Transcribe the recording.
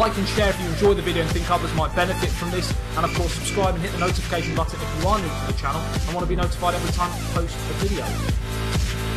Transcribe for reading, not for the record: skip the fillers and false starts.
like and share if you enjoy the video and think others might benefit from this, and of course subscribe and hit the notification button if you are new to the channel and want to be notified every time I post a video.